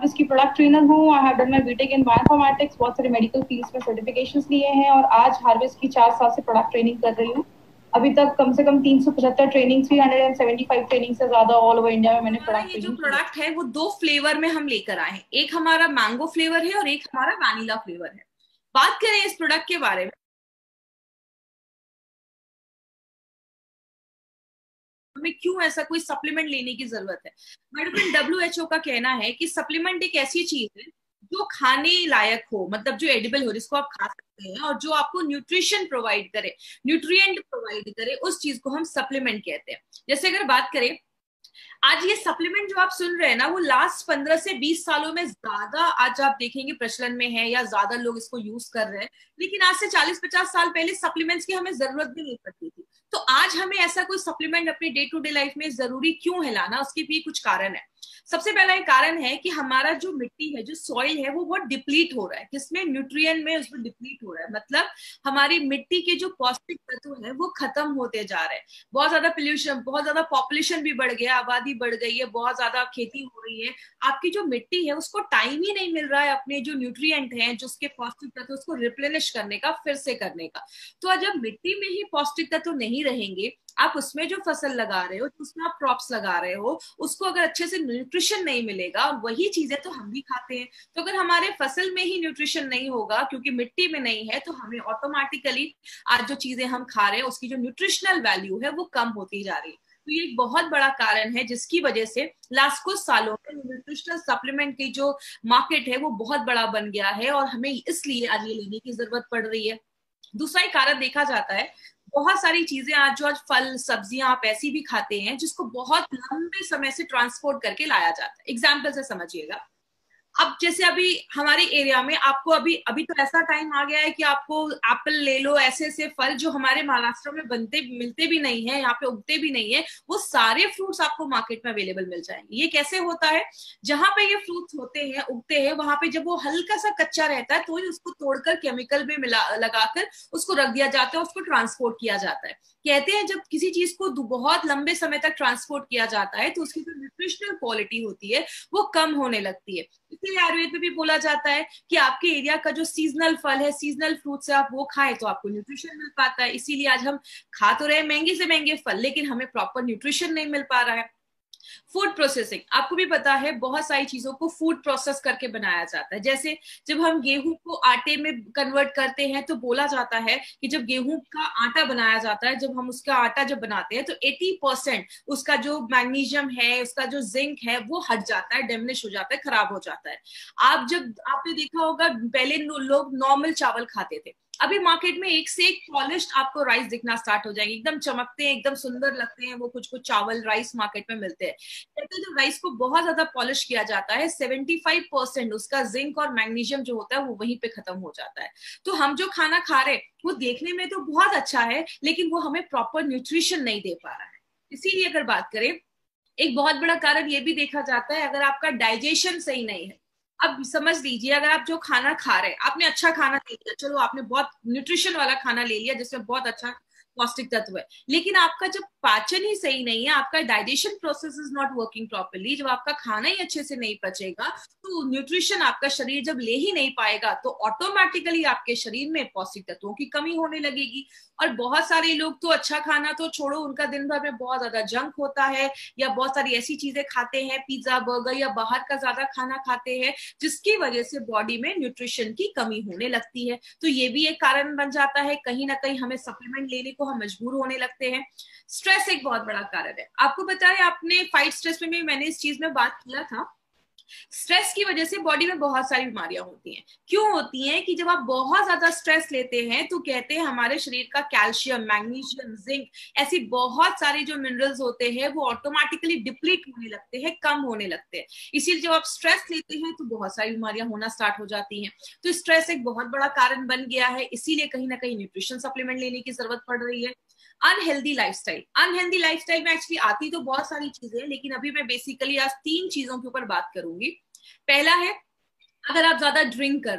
हार्विस की product trainer हूँ। I have done my BTech in bioinformatics, बहुत सारे मेडिकल फील्ड्स में सर्टिफिकेशंस लिए हैं और आज हार्विस की 4 साल से प्रोडक्ट ट्रेनिंग कर रही हूँ। अभी तक कम से कम 375 ट्रेनिंग, 375 ट्रेनिंग से ज्यादा ऑल ओवर इंडिया में मैंने हमारा प्रोडक्ट ये जो ट्रेनिंग की है। प्रोडक्ट है वो 2 फ्लेवर में हम लेकर आए हैं, एक हमारा मैंगो फ्लेवर है और एक हमारा वैनिला फ्लेवर है। बात करें इस प्रोडक्ट के बारे में, हमें क्यों ऐसा कोई सप्लीमेंट लेने की जरूरत है। मेरे फ्रेंड WHO का कहना है कि सप्लीमेंट एक ऐसी चीज है जो खाने लायक हो, मतलब जो एडिबल हो, जिसको आप खा सकते हैं और जो आपको न्यूट्रिशन प्रोवाइड करे, न्यूट्रिएंट प्रोवाइड करे, उस चीज को हम सप्लीमेंट कहते हैं। जैसे अगर बात करें, आज ये सप्लीमेंट जो आप सुन रहे हैं ना, वो लास्ट 15 से 20 सालों में ज्यादा आज आप देखेंगे प्रचलन में है या ज्यादा लोग इसको यूज कर रहे हैं। लेकिन आज से 40-50 साल पहले सप्लीमेंट्स की हमें जरूरत भी नहीं पड़ती थी। तो आज हमें ऐसा कोई सप्लीमेंट अपनी डे टू डे लाइफ में जरूरी क्यों है लाना, उसके भी कुछ कारण है। सबसे पहला एक कारण है कि हमारा जो मिट्टी है, जो सॉइल है, वो बहुत डिप्लीट हो रहा है। किसमें? न्यूट्रिएंट में उसमें डिप्लीट हो रहा है। मतलब हमारी मिट्टी के जो पौष्टिक तत्व है वो खत्म होते जा रहे हैं। बहुत ज्यादा पोल्यूशन, बहुत ज्यादा पॉपुलेशन भी बढ़ गया, आबादी बढ़ गई है, बहुत ज्यादा खेती हो रही है। आपकी जो मिट्टी है उसको टाइम ही नहीं मिल रहा है अपने जो न्यूट्रिएंट हैं, जो उसके पौष्टिक तत्व, उसको रिप्लेनिश करने का, फिर से करने का। तो जब मिट्टी में ही पौष्टिक तत्व नहीं रहेंगे, आप उसमें जो फसल लगा रहे हो, उसमें आप क्रॉप्स लगा रहे हो, उसको अगर अच्छे से न्यूट्रिशन नहीं मिलेगा, और वही चीजें तो हम भी खाते हैं, तो अगर हमारे फसल में ही न्यूट्रिशन नहीं होगा क्योंकि मिट्टी में नहीं है, तो हमें ऑटोमेटिकली आज जो चीजें हम खा रहे हैं उसकी जो न्यूट्रिशनल वैल्यू है वो कम होती जा रही है। तो ये एक बहुत बड़ा कारण है जिसकी वजह से लास्ट कुछ सालों में न्यूट्रिशनल सप्लीमेंट की जो मार्केट है वो बहुत बड़ा बन गया है और हमें इसलिए आज ये लेने की जरूरत पड़ रही है। दूसरा एक कारण देखा जाता है, बहुत सारी चीजें आज जो आज फल सब्जियां आप ऐसी भी खाते हैं जिसको बहुत लंबे समय से ट्रांसपोर्ट करके लाया जाता है। एग्जाम्पल से समझिएगा, अब जैसे अभी हमारे एरिया में आपको अभी अभी तो ऐसा टाइम आ गया है कि आपको एप्पल ले लो, ऐसे ऐसे फल जो हमारे महाराष्ट्र में बनते मिलते भी नहीं है, यहाँ पे उगते भी नहीं है, वो सारे फ्रूट्स आपको मार्केट में अवेलेबल मिल जाएंगे। ये कैसे होता है? जहां पे ये फ्रूट्स होते हैं, उगते हैं, वहां पे जब वो हल्का सा कच्चा रहता है तो उसको तोड़कर केमिकल में मिला लगाकर उसको रख दिया जाता है, उसको ट्रांसपोर्ट किया जाता है। कहते हैं जब किसी चीज को बहुत लंबे समय तक ट्रांसपोर्ट किया जाता है तो उसकी जो न्यूट्रिशनल क्वालिटी होती है वो कम होने लगती है। इसीलिए आयुर्वेद में भी बोला जाता है कि आपके एरिया का जो सीजनल फल है, सीजनल फ्रूट्स है, आप वो खाएं तो आपको न्यूट्रिशन मिल पाता है। इसीलिए आज हम खा तो रहे महंगे से महंगे फल, लेकिन हमें प्रॉपर न्यूट्रिशन नहीं मिल पा रहा है। फूड प्रोसेसिंग, आपको भी पता है बहुत सारी चीजों को फूड प्रोसेस करके बनाया जाता है। जैसे जब हम गेहूं को आटे में कन्वर्ट करते हैं तो बोला जाता है कि जब गेहूं का आटा बनाया जाता है, जब हम उसका आटा जब बनाते हैं तो 80% उसका जो मैग्नीशियम है, उसका जो जिंक है वो हट जाता है, डेमिनिश हो जाता है, खराब हो जाता है। आप जब आपने देखा होगा पहले लोग नॉर्मल चावल खाते थे, अभी मार्केट में एक से एक पॉलिश्ड आपको राइस दिखना स्टार्ट हो जाएंगे, एकदम चमकते हैं, एकदम सुंदर लगते हैं वो कुछ कुछ चावल राइस मार्केट में मिलते हैं। कहते हैं जब राइस को बहुत ज्यादा पॉलिश किया जाता है, 75% उसका जिंक और मैग्नीशियम जो होता है वो वहीं पे खत्म हो जाता है। तो हम जो खाना खा रहे हैं वो देखने में तो बहुत अच्छा है, लेकिन वो हमें प्रॉपर न्यूट्रिशन नहीं दे पा रहा है। इसीलिए अगर बात करें, एक बहुत बड़ा कारण ये भी देखा जाता है, अगर आपका डाइजेशन सही नहीं है। अब समझ लीजिए, अगर आप जो खाना खा रहे हैं, आपने अच्छा खाना ले लिया, चलो आपने बहुत न्यूट्रिशन वाला खाना ले लिया जिसमें बहुत अच्छा पौष्टिक तत्व है, लेकिन आपका जब पाचन ही सही नहीं है, आपका digestion process is not working properly, जब आपका खाना ही अच्छे से नहीं पचेगा तो न्यूट्रिशन आपका शरीर जब ले ही नहीं पाएगा तो ऑटोमेटिकली आपके शरीर में पौष्टिक तत्वों की कमी होने लगेगी। और बहुत सारे लोग तो अच्छा खाना तो छोड़ो, उनका दिन भर में बहुत ज्यादा जंक होता है या बहुत सारी ऐसी चीजें खाते हैं, पिज्जा बर्गर या बाहर का ज्यादा खाना खाते हैं, जिसकी वजह से बॉडी में न्यूट्रिशन की कमी होने लगती है। तो ये भी एक कारण बन जाता है, कहीं ना कहीं हमें सप्लीमेंट लेने को हम मजबूर होने लगते हैं। स्ट्रेस एक बहुत बड़ा कारण है। आपको पता है, आपने फाइट स्ट्रेस में भी मैंने इस चीज में बात किया था, स्ट्रेस की वजह से बॉडी में बहुत सारी बीमारियां होती हैं। क्यों होती हैं? कि जब आप बहुत ज्यादा स्ट्रेस लेते हैं तो कहते हैं हमारे शरीर का कैल्शियम, मैग्नीशियम, जिंक, ऐसी बहुत सारे जो मिनरल्स होते हैं वो ऑटोमेटिकली डिप्लीट होने लगते हैं, कम होने लगते हैं। इसीलिए जब आप स्ट्रेस लेते हैं तो बहुत सारी बीमारियां होना स्टार्ट हो जाती हैं। तो स्ट्रेस एक बहुत बड़ा कारण बन गया है, इसीलिए कहीं ना कहीं न्यूट्रिशन सप्लीमेंट लेने की जरूरत पड़ रही है। अनहेल्दी लाइफस्टाइल, अनहेल्दी लाइफस्टाइल में एक्चुअली आती तो बहुत सारी चीजें, लेकिन अभी मैं बेसिकली आज 3 चीजों के ऊपर बात करूंगी। पहला है, अगर आप ज्यादा ड्रिंक कर रहे हैं,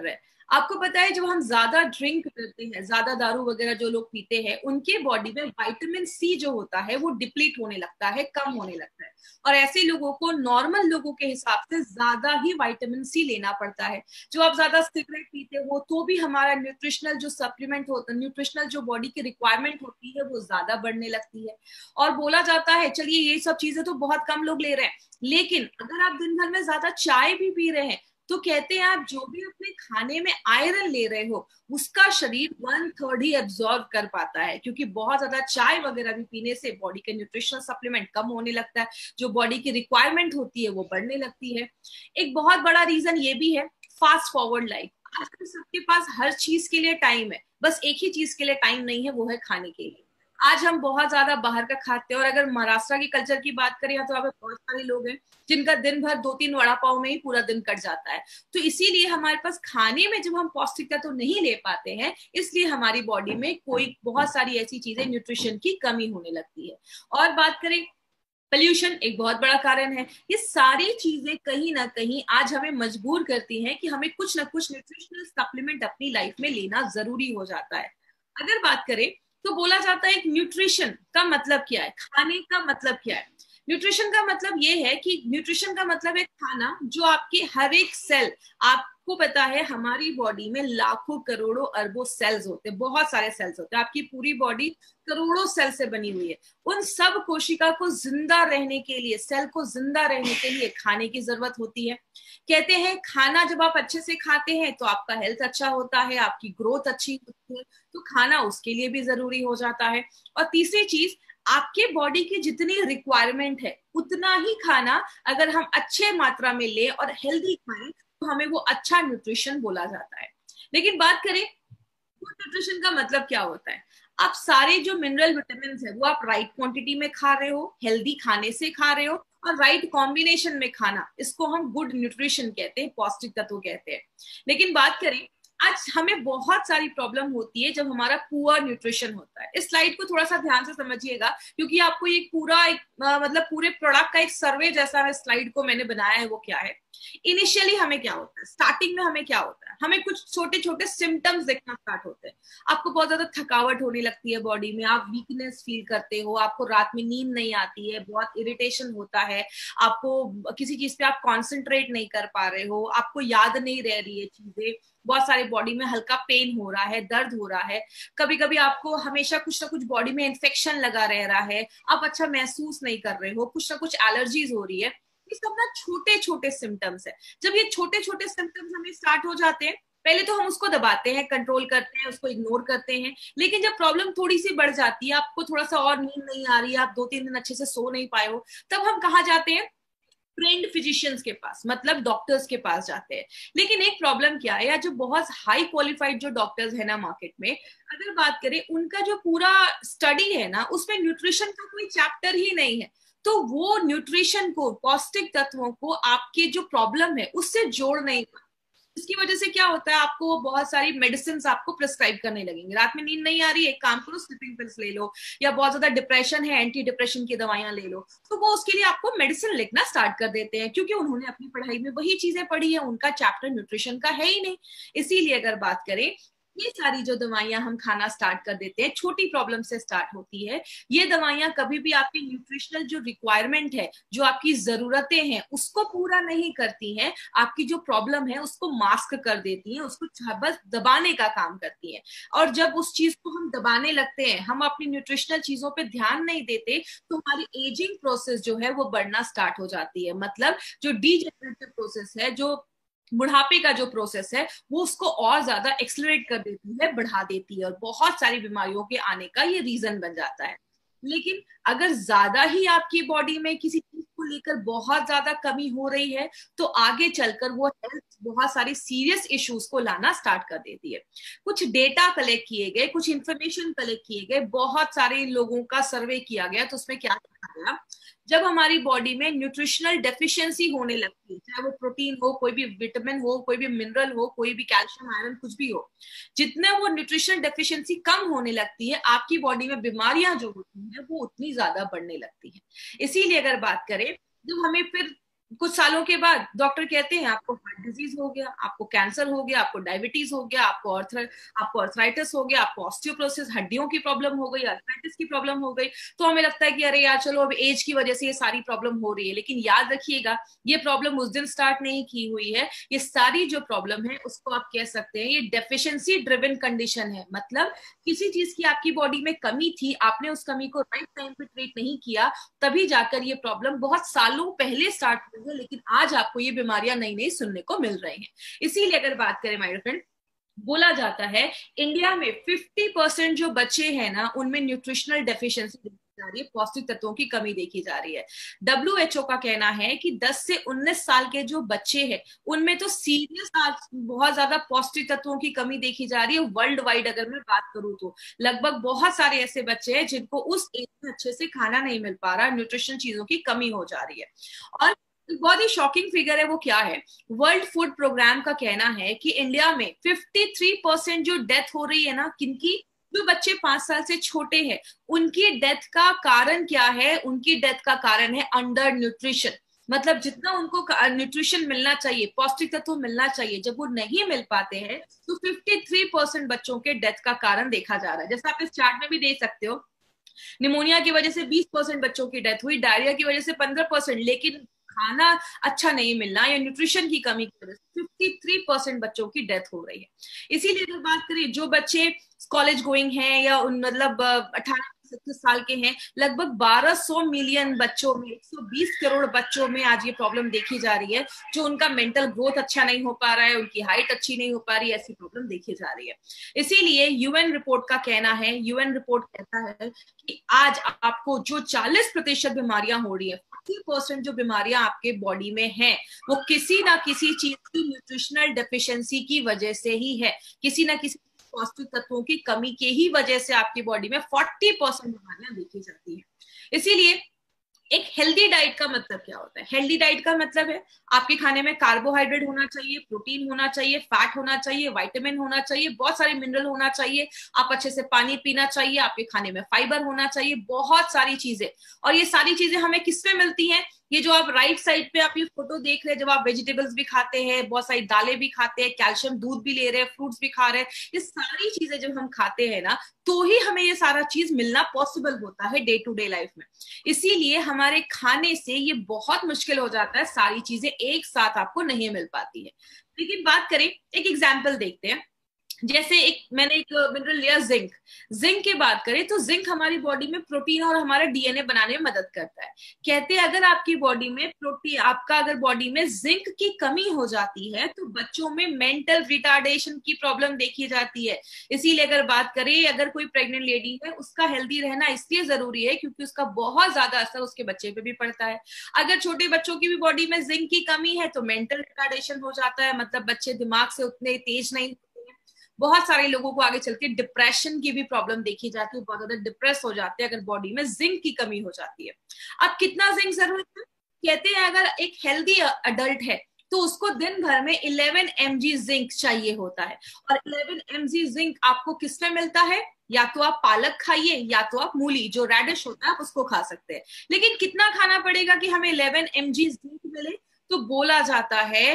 आपको पता है जब हम ज्यादा ड्रिंक करते हैं, ज्यादा दारू वगैरह जो लोग पीते हैं, उनके बॉडी में विटामिन सी जो होता है वो डिप्लीट होने लगता है, कम होने लगता है। और ऐसे लोगों को नॉर्मल लोगों के हिसाब से ज्यादा ही विटामिन सी लेना पड़ता है। जो आप ज्यादा सिगरेट पीते हो तो भी हमारा न्यूट्रिशनल जो सप्लीमेंट होता है, न्यूट्रिशनल जो बॉडी की रिक्वायरमेंट होती है वो ज्यादा बढ़ने लगती है। और बोला जाता है, चलिए ये सब चीजें तो बहुत कम लोग ले रहे हैं, लेकिन अगर आप दिन भर में ज्यादा चाय भी पी रहे हैं तो कहते हैं आप जो भी अपने खाने में आयरन ले रहे हो उसका शरीर 1/3 ही एब्जॉर्ब कर पाता है, क्योंकि बहुत ज्यादा चाय वगैरह भी पीने से बॉडी का न्यूट्रिशनल सप्लीमेंट कम होने लगता है, जो बॉडी की रिक्वायरमेंट होती है वो बढ़ने लगती है। एक बहुत बड़ा रीजन ये भी है, फास्ट फॉरवर्ड लाइफ। आजकल सबके पास हर चीज के लिए टाइम है, बस एक ही चीज के लिए टाइम नहीं है, वो है खाने के लिए। आज हम बहुत ज्यादा बाहर का खाते हैं, और अगर महाराष्ट्र की कल्चर की बात करें तो यहाँ पे बहुत सारे लोग हैं जिनका दिन भर 2-3 वड़ा पाव में ही पूरा दिन कट जाता है। तो इसीलिए हमारे पास खाने में जब हम पौष्टिकता तो नहीं ले पाते हैं, इसलिए हमारी बॉडी में कोई बहुत सारी ऐसी चीजें न्यूट्रिशन की कमी होने लगती है। और बात करें, पोल्यूशन एक बहुत बड़ा कारण है। ये सारी चीजें कहीं ना कहीं आज हमें मजबूर करती हैं कि हमें कुछ ना कुछ न्यूट्रिशनल सप्लीमेंट अपनी लाइफ में लेना जरूरी हो जाता है। अगर बात करें तो बोला जाता है कि न्यूट्रिशन का मतलब क्या है, खाने का मतलब क्या है। न्यूट्रिशन का मतलब ये है कि न्यूट्रिशन का मतलब है खाना जो आपके हर एक सेल, आपको पता है हमारी बॉडी में लाखों करोड़ों अरबों सेल्स होते हैं, बहुत सारे सेल्स होते हैं, आपकी पूरी बॉडी करोड़ों सेल से बनी हुई है। उन सब कोशिका को जिंदा रहने के लिए, सेल को जिंदा रहने के लिए खाने की जरूरत होती है। कहते हैं खाना जब आप अच्छे से खाते हैं तो आपका हेल्थ अच्छा होता है, आपकी ग्रोथ अच्छी होती है, तो खाना उसके लिए भी जरूरी हो जाता है। और तीसरी चीज, आपके बॉडी की जितनी रिक्वायरमेंट है उतना ही खाना अगर हम अच्छे मात्रा में ले और हेल्दी खाएं तो हमें वो अच्छा न्यूट्रिशन बोला जाता है। लेकिन बात करें गुड न्यूट्रिशन का मतलब क्या होता है, आप सारे जो मिनरल विटामिन है वो आप राइट क्वांटिटी में खा रहे हो, हेल्दी खाने से खा रहे हो, और राइट कॉम्बिनेशन में खाना, इसको हम गुड न्यूट्रिशन कहते हैं, पौष्टिक तत्व कहते हैं। लेकिन बात करें, आज हमें बहुत सारी प्रॉब्लम होती है जब हमारा पुअर न्यूट्रिशन होता है। इस स्लाइड को थोड़ा सा ध्यान से समझिएगा, क्योंकि आपको ये पूरा एक मतलब पूरे प्रोडक्ट का एक सर्वे जैसा स्लाइड को मैंने बनाया है। वो क्या है, इनिशियली हमें क्या होता है, स्टार्टिंग में हमें क्या होता है, हमें कुछ छोटे छोटे सिम्टम्स देखना स्टार्ट होते हैं। आपको बहुत ज्यादा थकावट होने लगती है बॉडी में, आप वीकनेस फील करते हो, आपको रात में नींद नहीं आती है, बहुत इरिटेशन होता है, आपको किसी चीज पे आप कॉन्सेंट्रेट नहीं कर पा रहे हो, आपको याद नहीं रह रही है चीजें, बहुत सारे बॉडी में हल्का पेन हो रहा है, दर्द हो रहा है, कभी कभी आपको हमेशा कुछ ना कुछ बॉडी में इन्फेक्शन लगा रह रहा है, आप अच्छा महसूस नहीं कर रहे हो, कुछ ना कुछ एलर्जीज हो रही है। ये सब ना छोटे छोटे सिम्टम्स है। जब ये छोटे छोटे सिम्टम्स हमें स्टार्ट हो जाते हैं, पहले तो हम उसको दबाते हैं, कंट्रोल करते हैं, उसको इग्नोर करते हैं। लेकिन जब प्रॉब्लम थोड़ी सी बढ़ जाती है, आपको थोड़ा सा और नींद नहीं आ रही है, आप 2-3 दिन अच्छे से सो नहीं पाए हो, तब हम कहाँ जाते हैं, ट्रेंड फिजिशियंस के पास, मतलब डॉक्टर्स के पास जाते हैं। लेकिन एक प्रॉब्लम क्या है, या जो बहुत हाई क्वालिफाइड जो डॉक्टर्स है ना मार्केट में, अगर बात करें उनका जो पूरा स्टडी है ना उसमें न्यूट्रिशन का कोई चैप्टर ही नहीं है। तो वो न्यूट्रिशन को, पौष्टिक तत्वों को आपके जो प्रॉब्लम है उससे जोड़ नहीं पाते। इसकी वजह से क्या होता है, आपको बहुत सारी मेडिसिन आपको प्रिस्क्राइब करने लगेंगे। रात में नींद नहीं आ रही है, एक काम करो स्लीपिंग पिल्स ले लो, या बहुत ज्यादा डिप्रेशन है, एंटी डिप्रेशन की दवाइयां ले लो। तो वो उसके लिए आपको मेडिसिन लिखना स्टार्ट कर देते हैं, क्योंकि उन्होंने अपनी पढ़ाई में वही चीजें पढ़ी है, उनका चैप्टर न्यूट्रिशन का है ही नहीं। इसीलिए अगर बात करें, ये सारी जो दवाइयां हम खाना स्टार्ट कर देते हैं, छोटी प्रॉब्लम से स्टार्ट होती है। ये दवाइयां कभी भी आपकी न्यूट्रिशनल जो रिक्वायरमेंट है, जो आपकी जरूरतें हैं, उसको पूरा नहीं करती हैं। आपकी जो प्रॉब्लम है उसको मास्क कर देती हैं, उसको बस दबाने का काम करती हैं। और जब उस चीज को हम दबाने लगते हैं, हम अपनी न्यूट्रिशनल चीजों पे ध्यान नहीं देते, तो हमारी एजिंग प्रोसेस जो है वो बढ़ना स्टार्ट हो जाती है। मतलब जो डीजेनरेटिव प्रोसेस है, जो बुढ़ापे का जो प्रोसेस है, वो उसको और ज्यादा एक्सलरेट कर देती है, बढ़ा देती है, और बहुत सारी बीमारियों के आने का ये रीजन बन जाता है। लेकिन अगर ज्यादा ही आपकी बॉडी में किसी चीज को लेकर बहुत ज्यादा कमी हो रही है, तो आगे चलकर वो हेल्थ बहुत सारी सीरियस इश्यूज को लाना स्टार्ट कर देती है। कुछ डेटा कलेक्ट किए गए, कुछ इंफॉर्मेशन कलेक्ट किए गए, बहुत सारे लोगों का सर्वे किया गया, तो उसमें क्या देखा गया, जब हमारी बॉडी में न्यूट्रिशनल डेफिशिएंसी होने लगती है, चाहे वो प्रोटीन हो, कोई भी विटामिन हो, कोई भी मिनरल हो, कोई भी कैल्शियम आयरन कुछ भी हो, जितने वो न्यूट्रिशनल डेफिशिएंसी कम होने लगती है, आपकी बॉडी में बीमारियां जो होती हैं वो उतनी ज्यादा बढ़ने लगती हैं। इसीलिए अगर बात करें, जब हमें फिर कुछ सालों के बाद डॉक्टर कहते हैं आपको हार्ट डिजीज हो गया, आपको कैंसर हो गया, आपको डायबिटीज हो गया, आपको अर्थराइटिस हो गया, आपको ऑस्टियोपोरोसिस हड्डियों की प्रॉब्लम हो गई, अर्थराइटिस की प्रॉब्लम हो गई। तो हमें लगता है कि अरे यार चलो अब एज की वजह से ये सारी प्रॉब्लम हो रही है, लेकिन याद रखिएगा ये प्रॉब्लम उस दिन स्टार्ट नहीं की हुई है। ये सारी जो प्रॉब्लम है उसको आप कह सकते हैं ये डेफिशिएंसी ड्रिवन कंडीशन है। मतलब किसी चीज की आपकी बॉडी में कमी थी, आपने उस कमी को राइट टाइम पे ट्रीट नहीं किया, तभी जाकर ये प्रॉब्लम बहुत सालों पहले स्टार्ट हुई है, लेकिन आज आपको ये बीमारियां नई नई सुनने को मिल रही हैं। इसीलिए अगर बात करें माय फ्रेंड, बोला जाता है इंडिया में 50% जो बच्चे हैं ना उनमें न्यूट्रिशनल डेफिशिएंसी देखी जा रही है, पौष्टिक तत्वों की कमी देखी जा रही है। डब्ल्यूएचओ का कहना है कि 10 से 19 साल के जो बच्चे हैं उनमें तो सीरियस बहुत ज्यादा पौष्टिक तत्वों की कमी देखी जा रही है। वर्ल्ड वाइड अगर मैं बात करूं तो लगभग बहुत सारे ऐसे बच्चे हैं जिनको उस एज में अच्छे से खाना नहीं मिल पा रहा, न्यूट्रिशन चीजों की कमी हो जा रही है। और बहुत ही शॉकिंग फिगर है, वो क्या है, वर्ल्ड फूड प्रोग्राम का कहना है कि इंडिया में 53% जो डेथ हो रही है ना, किनकी, जो बच्चे 5 साल से छोटे हैं, उनकी डेथ का कारण क्या है, उनकी डेथ का कारण है अंडर न्यूट्रिशन। मतलब जितना उनको न्यूट्रिशन मिलना चाहिए, पौष्टिक तत्व मिलना चाहिए, जब वो नहीं मिल पाते हैं तो 53% बच्चों के डेथ का कारण देखा जा रहा है। जैसा आप इस चार्ट में भी देख सकते हो, निमोनिया की वजह से 20% बच्चों की डेथ हुई, डायरिया की वजह से 15%, लेकिन खाना अच्छा नहीं मिलना या न्यूट्रिशन की कमी की वजह से 53% बच्चों की डेथ हो रही है। इसीलिए अगर बात करें जो बच्चे कॉलेज गोइंग हैं या मतलब 18 से 26 साल के हैं, लगभग 1200 मिलियन बच्चों में, 120 करोड़ बच्चों में आज ये प्रॉब्लम देखी जा रही है, जो उनका मेंटल ग्रोथ अच्छा नहीं हो पा रहा है, उनकी हाइट अच्छी नहीं हो पा रही है, ऐसी प्रॉब्लम देखी जा रही है। इसीलिए यूएन रिपोर्ट का कहना है, यूएन रिपोर्ट कहता है कि आज आपको जो 40% बीमारियां हो रही है, 40% जो बीमारियां आपके बॉडी में हैं, वो किसी ना किसी चीज की न्यूट्रिशनल डेफिशिएंसी की वजह से ही है। किसी ना किसी पौष्टिक तत्वों की कमी के ही वजह से आपकी बॉडी में 40% बीमारियां देखी जाती है। इसीलिए एक हेल्दी डाइट का मतलब क्या होता है? हेल्दी डाइट का मतलब है आपके खाने में कार्बोहाइड्रेट होना चाहिए, प्रोटीन होना चाहिए, फैट होना चाहिए, विटामिन होना चाहिए, बहुत सारे मिनरल होना चाहिए, आप अच्छे से पानी पीना चाहिए, आपके खाने में फाइबर होना चाहिए, बहुत सारी चीजें। और ये सारी चीजें हमें किसमें मिलती हैं? ये जो आप राइट साइड पे आप ये फोटो देख रहे हैं, जब आप वेजिटेबल्स भी खाते हैं, बहुत सारी दालें भी खाते हैं, कैल्शियम दूध भी ले रहे हैं, फ्रूट्स भी खा रहे हैं, ये सारी चीजें जब हम खाते हैं ना, तो ही हमें ये सारा चीज मिलना पॉसिबल होता है डे टू डे लाइफ में। इसीलिए हमारे खाने से ये बहुत मुश्किल हो जाता है, सारी चीजें एक साथ आपको नहीं मिल पाती है। लेकिन बात करें, एक एग्जाम्पल देखते हैं। जैसे मैंने एक मिनरल लिया जिंक। जिंक की बात करें तो जिंक हमारी बॉडी में प्रोटीन और हमारा डीएनए बनाने में मदद करता है। कहते हैं अगर आपकी बॉडी में प्रोटीन, आपका अगर बॉडी में जिंक की कमी हो जाती है तो बच्चों में मेंटल रिटार्डेशन की प्रॉब्लम देखी जाती है। इसीलिए अगर बात करें, अगर कोई प्रेग्नेंट लेडी है, उसका हेल्दी रहना इसलिए जरूरी है क्योंकि उसका बहुत ज्यादा असर उसके बच्चे पे भी पड़ता है। अगर छोटे बच्चों की भी बॉडी में जिंक की कमी है तो मेंटल रिटार्डेशन हो जाता है, मतलब बच्चे दिमाग से उतने तेज नहीं। बहुत सारे लोगों को आगे चलकर डिप्रेशन की भी प्रॉब्लम देखी जाती है, बहुत ज्यादा डिप्रेस हो जाते हैं अगर बॉडी में जिंक की कमी हो जाती है। अब कितना जिंक जरूरत है? कहते हैं अगर एक हेल्दी अडल्ट है तो उसको दिन भर में 11 mg जिंक चाहिए होता है। और 11 mg जिंक आपको किसमें मिलता है? या तो आप पालक खाइए या तो आप मूली, जो रेडिश होता है, आप उसको खा सकते हैं। लेकिन कितना खाना पड़ेगा कि हमें 11 mg जिंक मिले? तो बोला जाता है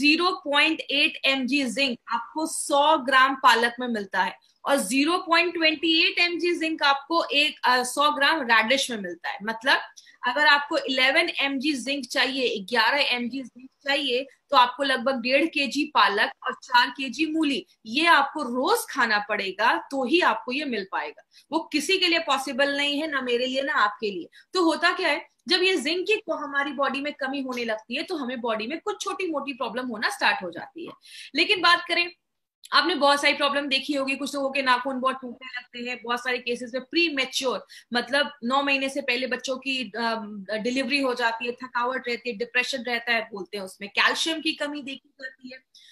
0.8 mg जिंक आपको 100 ग्राम पालक में मिलता है, और 0.28 mg जिंक आपको 100 ग्राम रेडिश में मिलता है। मतलब अगर आपको 11 mg जिंक चाहिए, 11 mg जिंक चाहिए, तो आपको लगभग 1.5 kg पालक और 4 kg मूली, ये आपको रोज खाना पड़ेगा, तो ही आपको ये मिल पाएगा। वो किसी के लिए पॉसिबल नहीं है, ना मेरे लिए ना आपके लिए। तो होता क्या है, जब ये जिंक की हमारी बॉडी में कमी होने लगती है तो हमें बॉडी में कुछ छोटी मोटी प्रॉब्लम होना स्टार्ट हो जाती है। लेकिन बात करें, आपने बहुत सारी प्रॉब्लम देखी होगी, कुछ लोगों के नाखून बहुत टूटने लगते हैं, बहुत सारे केसेस में प्री मैच्योर, मतलब 9 महीने से पहले बच्चों की डिलीवरी हो जाती है, थकावट रहती है, डिप्रेशन रहता है, बोलते हैं उसमें कैल्शियम की कमी देखी जाती है।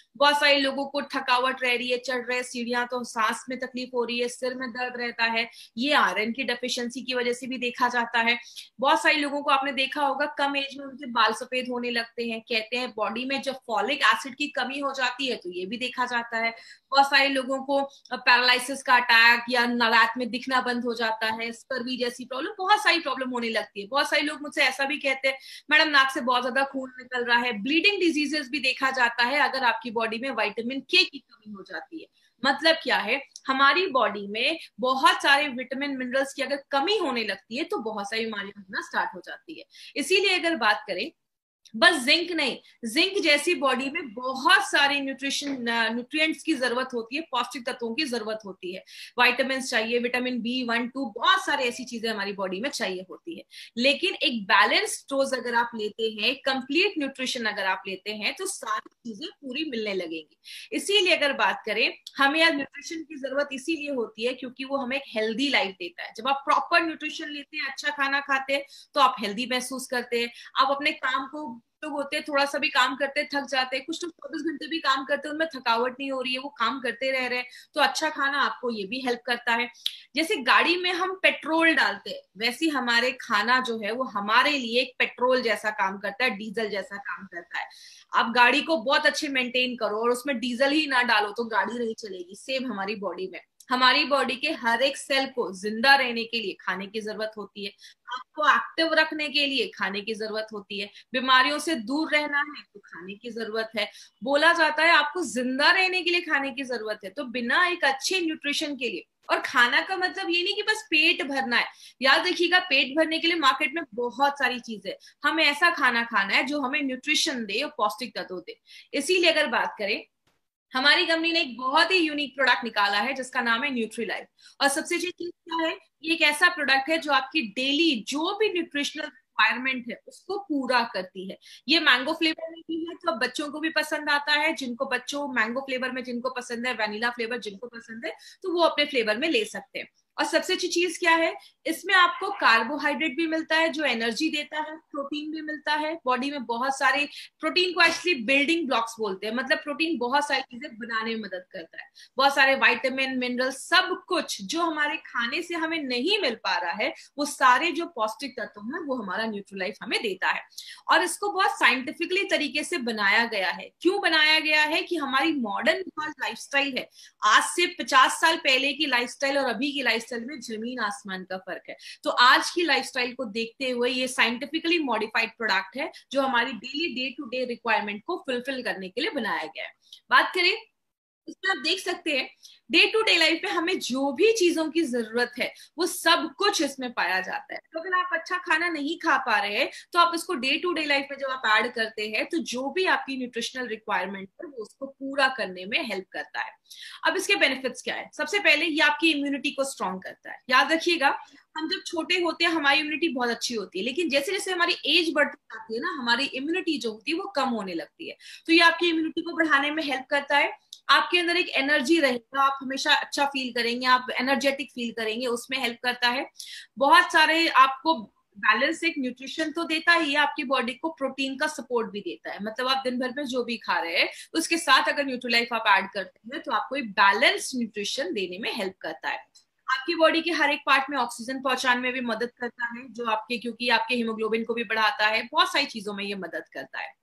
बहुत सारे लोगों को थकावट रह रही है, चढ़ रहे सीढ़ियां तो सांस में तकलीफ हो रही है, सिर में दर्द रहता है, ये आयरन की डेफिशिएंसी की वजह से भी देखा जाता है। बहुत सारे लोगों को आपने देखा होगा कम एज में उनके बाल सफेद होने लगते हैं, कहते हैं बॉडी में जब फॉलिक एसिड की कमी हो जाती है तो ये भी देखा जाता है। बहुत सारे लोगों को पैरालिसिस का अटैक या रात में दिखना बंद हो जाता है, स्कर्वी जैसी प्रॉब्लम, बहुत सारी प्रॉब्लम होने लगती है। बहुत सारे लोग मुझसे ऐसा भी कहते हैं मैडम नाक से बहुत ज्यादा खून निकल रहा है। ब्लीडिंग डिजीजेस भी देखा जाता है अगर आपकी बॉडी में विटामिन के की कमी हो जाती है। मतलब क्या है, हमारी बॉडी में बहुत सारे विटामिन मिनरल्स की अगर कमी होने लगती है तो बहुत सारी बीमारियां होना स्टार्ट हो जाती है। इसीलिए अगर बात करें, बस जिंक नहीं, जिंक जैसी बॉडी में बहुत सारे न्यूट्रिएंट्स की जरूरत होती है, पौष्टिक तत्वों की जरूरत होती है। विटामिन चाहिए, विटामिन B1 2, बहुत सारे ऐसी चीजें हमारी बॉडी में चाहिए होती है। लेकिन एक बैलेंस डोज अगर आप लेते हैं, कंप्लीट न्यूट्रिशन अगर आप लेते हैं तो सारी चीजें पूरी मिलने लगेंगी। इसीलिए अगर बात करें, हमें यार न्यूट्रिशन की जरूरत इसीलिए होती है क्योंकि वो हमें एक हेल्दी लाइफ देता है। जब आप प्रॉपर न्यूट्रिशन लेते हैं, अच्छा खाना खाते हैं, तो आप हेल्दी महसूस करते हैं। आप अपने काम को, लोग होते हैं थोड़ा सा भी काम करते थक जाते हैं, कुछ लोग 24 घंटे भी काम करते हैं, उनमें थकावट नहीं हो रही है, वो काम करते रह रहे हैं, तो अच्छा खाना आपको ये भी हेल्प करता है। जैसे गाड़ी में हम पेट्रोल डालते हैं, वैसे हमारे खाना जो है वो हमारे लिए एक पेट्रोल जैसा काम करता है, डीजल जैसा काम करता है। आप गाड़ी को बहुत अच्छे मेंटेन करो और उसमें डीजल ही ना डालो तो गाड़ी नहीं चलेगी। सेम हमारी बॉडी में, हमारी बॉडी के हर एक सेल को जिंदा रहने के लिए खाने की जरूरत होती है, आपको एक्टिव रखने के लिए खाने की जरूरत होती है, बीमारियों से दूर रहना है तो खाने की जरूरत है। बोला जाता है आपको जिंदा रहने के लिए खाने की जरूरत है। तो बिना एक अच्छे न्यूट्रिशन के लिए, और खाना का मतलब ये नहीं कि बस पेट भरना है, याद रखिएगा पेट भरने के लिए मार्केट में बहुत सारी चीजें, हमें ऐसा खाना खाना है जो हमें न्यूट्रिशन दे और पौष्टिक तत्व दे। इसीलिए अगर बात करें, हमारी कंपनी ने एक बहुत ही यूनिक प्रोडक्ट निकाला है जिसका नाम है न्यूट्रीलाइफ। और सबसे अच्छी चीज क्या है, ये एक ऐसा प्रोडक्ट है जो आपकी डेली जो भी न्यूट्रिशनल रिक्वायरमेंट है उसको पूरा करती है। ये मैंगो फ्लेवर में भी है, तो बच्चों को भी पसंद आता है, जिनको बच्चों मैंगो फ्लेवर में जिनको पसंद है, वैनिला फ्लेवर जिनको पसंद है, तो वो अपने फ्लेवर में ले सकते हैं। और सबसे अच्छी चीज क्या है, इसमें आपको कार्बोहाइड्रेट भी मिलता है जो एनर्जी देता है, प्रोटीन भी मिलता है, बॉडी में बहुत सारे प्रोटीन को एक्चुअली बिल्डिंग ब्लॉक्स बोलते हैं, मतलब प्रोटीन बहुत सारी चीजें बनाने में मदद करता है, बहुत सारे विटामिन मिनरल, सब कुछ जो हमारे खाने से हमें नहीं मिल पा रहा है, वो सारे जो पौष्टिक तत्व हैं वो हमारा न्यूट्रीलाइफ हमें देता है। और इसको बहुत साइंटिफिकली तरीके से बनाया गया है। क्यों बनाया गया है कि हमारी मॉडर्न लाइफस्टाइल है, आज से 50 साल पहले की लाइफस्टाइल और अभी की लाइफस्टाइल में जमीन आसमान का फर्क है। तो आज की लाइफस्टाइल को देखते हुए ये साइंटिफिकली मॉडिफाइड प्रोडक्ट है जो हमारी daily day to day requirement को फुलफिल करने के लिए बनाया गया है। बात करें, इसमें आप देख सकते हैं डे टू डे लाइफ में हमें जो भी चीजों की जरूरत है वो सब कुछ इसमें पाया जाता है। तो अगर आप अच्छा खाना नहीं खा पा रहे हैं तो आप इसको डे टू डे लाइफ में जब आप ऐड करते हैं तो जो भी आपकी न्यूट्रिशनल रिक्वायरमेंट है वो उसको पूरा करने में हेल्प करता है। अब इसके बेनिफिट्स क्या है, सबसे पहले ये आपकी इम्यूनिटी को स्ट्रॉन्ग करता है। याद रखिएगा, हम जब छोटे होते हैं हमारी इम्यूनिटी बहुत अच्छी होती है, लेकिन जैसे जैसे हमारी एज बढ़ती जाती है ना, हमारी इम्यूनिटी जो होती है वो कम होने लगती है। तो ये आपकी इम्यूनिटी को बढ़ाने में हेल्प करता है। आपके अंदर एक एनर्जी रहेगा, आप हमेशा अच्छा फील करेंगे, आप एनर्जेटिक फील करेंगे, उसमें हेल्प करता है। बहुत सारे आपको बैलेंस एक न्यूट्रिशन तो देता ही है, आपकी बॉडी को प्रोटीन का सपोर्ट भी देता है। मतलब आप दिन भर में जो भी खा रहे हैं उसके साथ अगर न्यूट्रीलाइफ आप ऐड करते हैं तो आपको एक बैलेंस न्यूट्रिशन देने में हेल्प करता है। आपकी बॉडी के हर एक पार्ट में ऑक्सीजन पहुंचाने में भी मदद करता है, जो आपके, क्योंकि आपके हीमोग्लोबिन को भी बढ़ाता है, बहुत सारी चीजों में ये मदद करता है।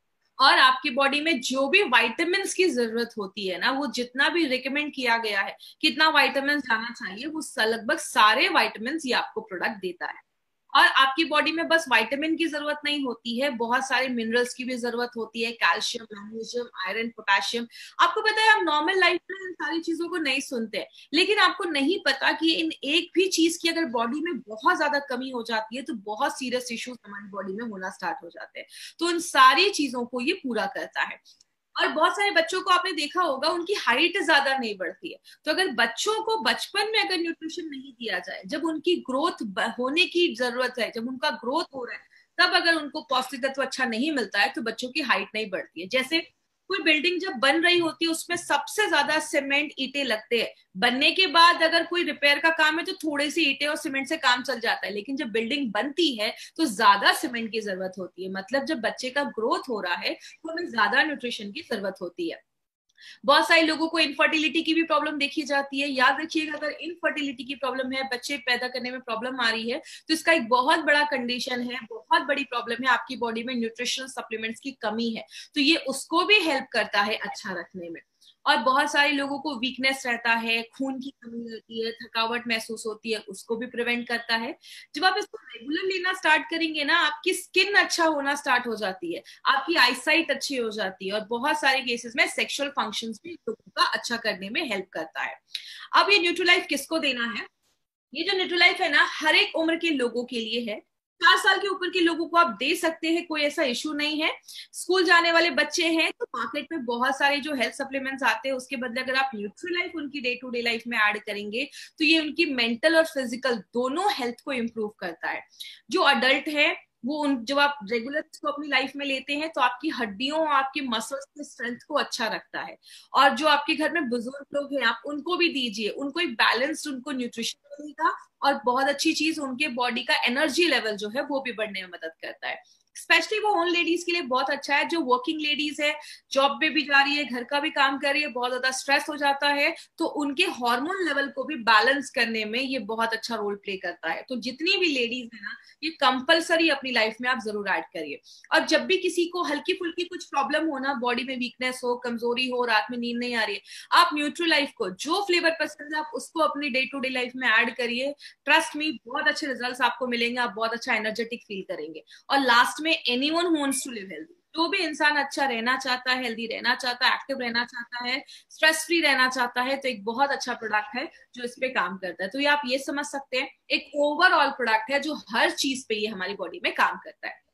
और आपकी बॉडी में जो भी विटामिन की जरूरत होती है ना, वो जितना भी रिकमेंड किया गया है कितना विटामिन जाना चाहिए, वो लगभग सारे विटामिन ये आपको प्रोडक्ट देता है। और आपकी बॉडी में बस विटामिन की जरूरत नहीं होती है, बहुत सारे मिनरल्स की भी जरूरत होती है, कैल्शियम, मैग्नीशियम, आयरन, पोटेशियम। आपको पता है, हम नॉर्मल लाइफ में इन सारी चीजों को नहीं सुनते हैं, लेकिन आपको नहीं पता कि इन एक भी चीज की अगर बॉडी में बहुत ज्यादा कमी हो जाती है तो बहुत सीरियस इश्यूज हमारी बॉडी में होना स्टार्ट हो जाते हैं। तो इन सारी चीजों को ये पूरा करता है। और बहुत सारे बच्चों को आपने देखा होगा उनकी हाइट ज्यादा नहीं बढ़ती है, तो अगर बच्चों को बचपन में अगर न्यूट्रिशन नहीं दिया जाए, जब उनकी ग्रोथ होने की जरूरत है, जब उनका ग्रोथ हो रहा है, तब अगर उनको पौष्टिक तत्व अच्छा नहीं मिलता है तो बच्चों की हाइट नहीं बढ़ती है। जैसे कोई बिल्डिंग जब बन रही होती है उसमें सबसे ज्यादा सीमेंट ईंटें लगते हैं, बनने के बाद अगर कोई रिपेयर का काम है तो थोड़े से ईंटें और सीमेंट से काम चल जाता है, लेकिन जब बिल्डिंग बनती है तो ज्यादा सीमेंट की जरूरत होती है। मतलब जब बच्चे का ग्रोथ हो रहा है तो हमें ज्यादा न्यूट्रिशन की जरूरत होती है। बहुत सारे लोगों को इनफर्टिलिटी की भी प्रॉब्लम देखी जाती है। याद रखिएगा, अगर इनफर्टिलिटी की प्रॉब्लम है, बच्चे पैदा करने में प्रॉब्लम आ रही है, तो इसका एक बहुत बड़ा कंडीशन है, बहुत बड़ी प्रॉब्लम है, आपकी बॉडी में न्यूट्रिशनल सप्लीमेंट्स की कमी है। तो ये उसको भी हेल्प करता है अच्छा रखने में। और बहुत सारे लोगों को वीकनेस रहता है, खून की कमी रहती है, थकावट महसूस होती है, उसको भी प्रिवेंट करता है। जब आप इसको रेगुलर लेना स्टार्ट करेंगे ना, आपकी स्किन अच्छा होना स्टार्ट हो जाती है, आपकी आईसाइट अच्छी हो जाती है, और बहुत सारे केसेस में सेक्सुअल फंक्शंस भी लोगों का अच्छा करने में हेल्प करता है। अब ये न्यूट्रीलाइफ किसको देना है? ये जो न्यूट्रीलाइफ है ना, हर एक उम्र के लोगों के लिए है। 4 साल के ऊपर के लोगों को आप दे सकते हैं, कोई ऐसा इशू नहीं है। स्कूल जाने वाले बच्चे हैं तो मार्केट में बहुत सारे जो हेल्थ सप्लीमेंट्स आते हैं, उसके बदले अगर आप न्यूट्रीलाइफ उनकी डे टू डे लाइफ में ऐड करेंगे, तो ये उनकी मेंटल और फिजिकल दोनों हेल्थ को इम्प्रूव करता है। जो अडल्ट है वो जब आप रेगुलर इसको अपनी लाइफ में लेते हैं, तो आपकी हड्डियों और आपकी मसल्स के स्ट्रेंथ को अच्छा रखता है। और जो आपके घर में बुजुर्ग लोग हैं, आप उनको भी दीजिए, उनको एक बैलेंस्ड उनको न्यूट्रिशन मिलेगा। और बहुत अच्छी चीज, उनके बॉडी का एनर्जी लेवल जो है वो भी बढ़ने में मदद करता है। स्पेशली वो उन लेडीज के लिए बहुत अच्छा है जो वर्किंग लेडीज है, जॉब पे भी जा रही है, घर का भी काम कर रही है, बहुत ज्यादा स्ट्रेस हो जाता है, तो उनके हार्मोन लेवल को भी बैलेंस करने में ये बहुत अच्छा रोल प्ले करता है। तो जितनी भी लेडीज है ना, ये कंपलसरी अपनी लाइफ में आप जरूर ऐड करिए। और जब भी किसी को हल्की फुल्की कुछ प्रॉब्लम हो ना, बॉडी में वीकनेस हो, कमजोरी हो, रात में नींद नहीं आ रही है, आप न्यूट्रीलाइफ को जो फ्लेवर पसंद है आप उसको अपनी डे टू डे लाइफ में ऐड करिए। ट्रस्ट मी, बहुत अच्छे रिजल्ट्स आपको मिलेंगे, आप बहुत अच्छा एनर्जेटिक फील करेंगे। और लास्ट में, anyone who wants to live healthy, जो भी इंसान अच्छा रहना चाहता है, हेल्दी रहना चाहता है, एक्टिव रहना चाहता है, स्ट्रेस फ्री रहना चाहता है, तो एक बहुत अच्छा प्रोडक्ट है जो इस पे काम करता है। तो ये आप ये समझ सकते हैं, एक ओवरऑल प्रोडक्ट है जो हर चीज पे ये हमारी बॉडी में काम करता है।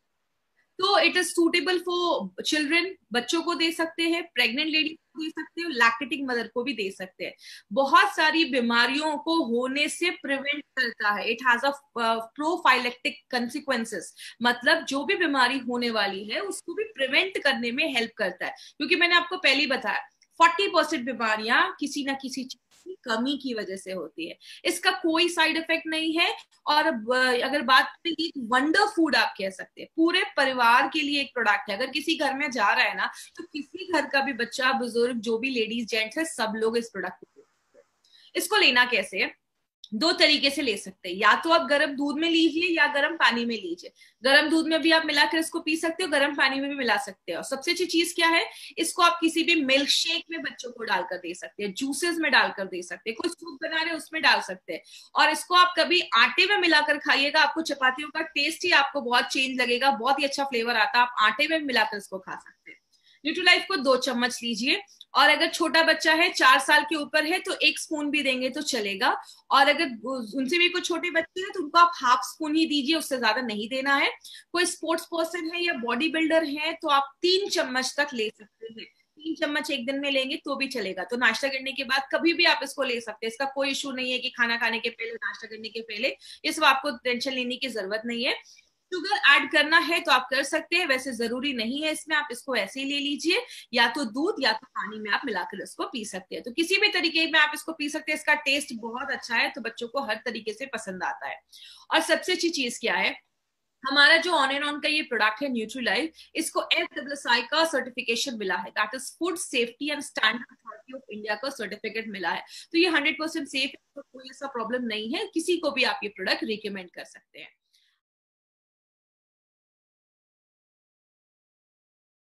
तो it is suitable for children, बच्चों को दे सकते हैं, प्रेग्नेंट लेडी को दे सकते हैं, लैक्टेटिंग मदर को भी दे सकते हैं। बहुत सारी बीमारियों को होने से प्रिवेंट करता है। It has a prophylactic consequences, मतलब जो भी बीमारी होने वाली है उसको भी प्रिवेंट करने में हेल्प करता है। क्योंकि मैंने आपको पहले ही बताया, 40% बीमारियां किसी ना किसी चीज की कमी की वजह से होती है। इसका कोई साइड इफेक्ट नहीं है। और अगर बात करें, वंडर फूड आप कह सकते हैं, पूरे परिवार के लिए एक प्रोडक्ट है। अगर किसी घर में जा रहा है ना, तो किसी घर का भी बच्चा, बुजुर्ग, जो भी लेडीज जेंट्स है, सब लोग इस प्रोडक्ट को। इसको लेना कैसे है? 2 तरीके से ले सकते हैं, या तो आप गर्म दूध में लीजिए या गर्म पानी में लीजिए। गर्म दूध में भी आप मिलाकर इसको पी सकते हो, गर्म पानी में भी मिला सकते हो। सबसे अच्छी चीज क्या है, इसको आप किसी भी मिल्क शेक में बच्चों को डालकर दे सकते हैं, जूसेस में डालकर दे सकते हैं, कोई सूप बना रहे हैं उसमें डाल सकते हैं। और इसको आप कभी आटे में मिलाकर खाइएगा, आपको चपातियों का टेस्ट ही आपको बहुत चेंज लगेगा, बहुत ही अच्छा फ्लेवर आता है। आप आटे में मिलाकर इसको खा सकते हैं। न्यूट्रीलाइफ को 2 चम्मच लीजिए। और अगर छोटा बच्चा है, 4 साल के ऊपर है, तो 1 स्पून भी देंगे तो चलेगा। और अगर उनसे भी कुछ छोटे बच्चे हैं, तो उनको आप हाफ स्पून ही दीजिए, उससे ज्यादा नहीं देना है। कोई स्पोर्ट्स पर्सन है या बॉडी बिल्डर है, तो आप 3 चम्मच तक ले सकते हैं। 3 चम्मच एक दिन में लेंगे तो भी चलेगा। तो नाश्ता करने के बाद कभी भी आप इसको ले सकते हैं, इसका कोई इशू नहीं है कि खाना खाने के पहले, नाश्ता करने के पहले। इस बात आपको टेंशन लेने की जरूरत नहीं है। शुगर ऐड करना है तो आप कर सकते हैं, वैसे जरूरी नहीं है इसमें, आप इसको ऐसे ही ले लीजिए, या तो दूध या तो पानी में आप मिलाकर इसको पी सकते हैं। तो किसी भी तरीके में आप इसको पी सकते हैं। इसका टेस्ट बहुत अच्छा है, तो बच्चों को हर तरीके से पसंद आता है। और सबसे अच्छी चीज क्या है, हमारा जो ऑन एंड ऑन का ये प्रोडक्ट है न्यूट्रीलाइफ, इसको FSSAI का सर्टिफिकेशन मिला है, that is food safety and standard authority of India का सर्टिफिकेट मिला है। तो ये 100% सेफ है, तो कोई ऐसा प्रॉब्लम नहीं है, किसी को भी आप ये प्रोडक्ट रिकमेंड कर सकते हैं।